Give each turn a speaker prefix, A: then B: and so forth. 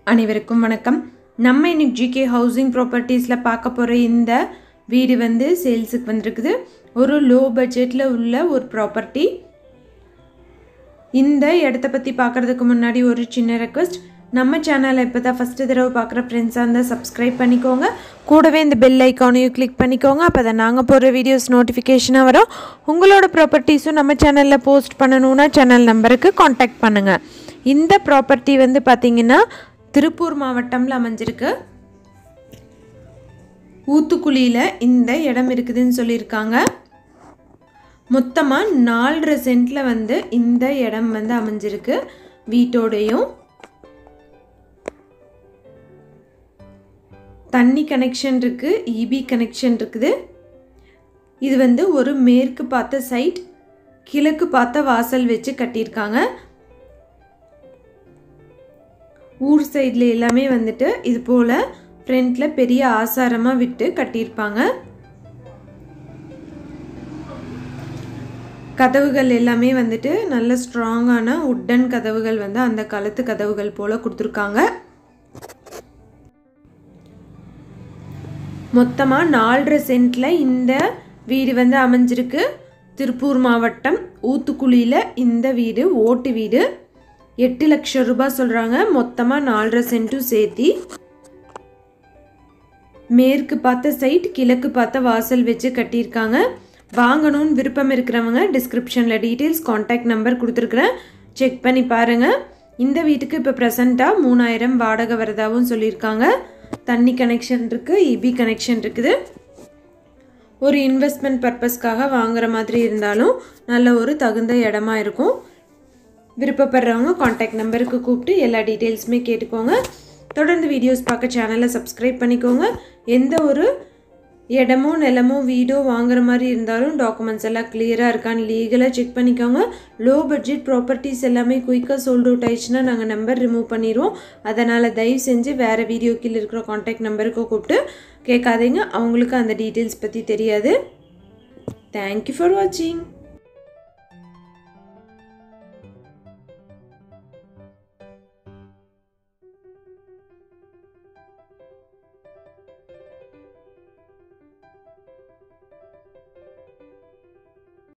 A: அனைவருக்கும் வணக்கம். நம்ம இன்னைக்கு ஜிகே ஹவுசிங் ப்ராப்பர்ட்டிஸ்ல பார்க்க போற இந்த வீடு வந்து சேல்ஸுக்கு வந்திருக்குது. ஒரு லோ பட்ஜெட்ல உள்ள ஒரு ப்ராப்பர்ட்டி. இந்த இடத்த பத்தி பார்க்கிறதுக்கு முன்னாடி ஒரு சின்ன ரெக்வெஸ்ட், நம்ம சேனலை இப்போதான் ஃபர்ஸ்ட் தடவை பார்க்குற ஃப்ரெண்ட்ஸாக இருந்தால் சப்ஸ்கிரைப் பண்ணிக்கோங்க. கூடவே இந்த பெல் ஐக்கானையும் கிளிக் பண்ணிக்கோங்க. அப்போ தான் நாங்கள் போடுற வீடியோஸ் நோட்டிஃபிகேஷனாக வரும். உங்களோட ப்ராப்பர்ட்டிஸும் நம்ம சேனலில் போஸ்ட் பண்ணணுன்னா சேனல் நம்பருக்கு காண்டாக்ட் பண்ணுங்கள். இந்த ப்ராப்பர்ட்டி வந்து பார்த்தீங்கன்னா திருப்பூர் மாவட்டம்ல அமைஞ்சிருக்கு. ஊத்துக்குளியில் இந்த இடம் இருக்குதுன்னு சொல்லியிருக்காங்க. மொத்தமாக 4.5 சென்ட்ல வந்து இந்த இடம் வந்து அமைஞ்சிருக்கு. வீட்டோடையும் தண்ணி கனெக்ஷன் இருக்கு, இபி கனெக்ஷன் இருக்குது. இது வந்து ஒரு மேற்கு பார்த்த சைட், கிழக்கு பார்த்த வாசல் வச்சு கட்டியிருக்காங்க. ஊர் சைடில் எல்லாமே வந்துட்டு இது போல் ஃப்ரண்ட்டில் பெரிய ஆசாரமாக விட்டு கட்டியிருப்பாங்க. கதவுகள் எல்லாமே வந்துட்டு நல்ல ஸ்ட்ராங்கான உட்டன் கதவுகள் வந்து அந்த காலத்து கதவுகள் போல் கொடுத்துருக்காங்க. மொத்தமாக 4.5 சென்ட்ல இந்த வீடு வந்து அமைஞ்சிருக்கு. திருப்பூர் மாவட்டம் ஊத்துக்குளியில் இந்த வீடு ஓட்டு வீடு. 8 லட்சம் ரூபாய் சொல்கிறாங்க. மொத்தமாக 4.5 சென்ட்டும் சேர்த்தி மேற்கு பார்த்த சைட், கிழக்கு பார்த்த வாசல் வச்சு கட்டியிருக்காங்க. வாங்கணும்னு விருப்பம் இருக்கிறவங்க டிஸ்கிரிப்ஷனில் டீட்டெயில்ஸ் காண்டாக்ட் நம்பர் கொடுத்துருக்குறேன், செக் பண்ணி பாருங்கள். இந்த வீட்டுக்கு இப்போ ப்ரெசண்ட்டாக 3000 வாடகை வரதாகவும் சொல்லியிருக்காங்க. தண்ணி கனெக்ஷன் இருக்குது, இபி கனெக்ஷன் இருக்குது. ஒரு இன்வெஸ்ட்மெண்ட் பர்பஸ்க்காக வாங்குற மாதிரி இருந்தாலும் நல்ல ஒரு தகுந்த இடமா இருக்கும். விருப்பப்படுறவங்க காண்டாக்ட் நம்பருக்கு கூப்பிட்டு எல்லா டீட்டெயில்ஸுமே கேட்டுக்கோங்க. தொடர்ந்து வீடியோஸ் பார்க்க சேனலை சப்ஸ்கிரைப் பண்ணிக்கோங்க. எந்த ஒரு இடமோ நிலமோ வீடோ வாங்குற மாதிரி இருந்தாலும் டாக்குமெண்ட்ஸ் எல்லாம் கிளியராக இருக்கான்னு லீகலாக செக் பண்ணிக்கோங்க. லோ பட்ஜெட் ப்ராப்பர்ட்டிஸ் எல்லாமே குயிக்காக சோல்ட் அவுட் ஆயிடுச்சுன்னா நாங்கள் நம்பர் ரிமூவ் பண்ணிடுவோம். அதனால் தயவு செஞ்சு வேறு வீடியோ கீழே இருக்கிற காண்டாக்ட் நம்பருக்கு கூப்பிட்டு கேட்காதீங்க, அவங்களுக்கு அந்த டீட்டெயில்ஸ் பற்றி தெரியாது. தேங்க்யூ ஃபார் வாட்சிங்.